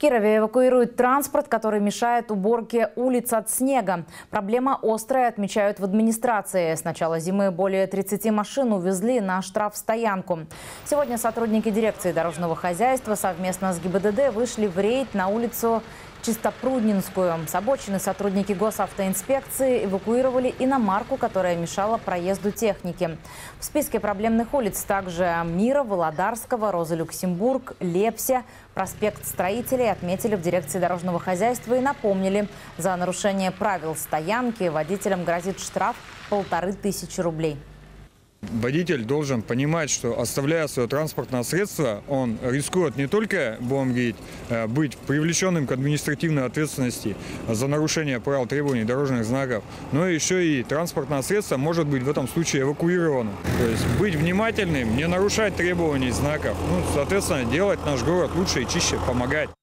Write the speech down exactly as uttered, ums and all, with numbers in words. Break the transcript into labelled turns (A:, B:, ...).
A: Кирове эвакуируют транспорт, который мешает уборке улиц от снега. Проблема острая, отмечают в администрации. С начала зимы более тридцати машин увезли на штрафстоянку. Сегодня сотрудники дирекции дорожного хозяйства совместно с ГИБДД вышли в рейд на улицу Чистопруднинскую. С обочины сотрудники госавтоинспекции эвакуировали иномарку, которая мешала проезду техники. В списке проблемных улиц также Мира, Володарского, Роза Люксембург, Лепся, проспект Строителей. Отметили в дирекции дорожного хозяйства и напомнили, за нарушение правил стоянки водителям грозит штраф полторы тысячи рублей.
B: Водитель должен понимать, что, оставляя свое транспортное средство, он рискует не только, будем говорить, быть привлеченным к административной ответственности за нарушение правил требований дорожных знаков, но еще и транспортное средство может быть в этом случае эвакуировано. То есть быть внимательным, не нарушать требований знаков, ну, соответственно, делать наш город лучше и чище, помогать.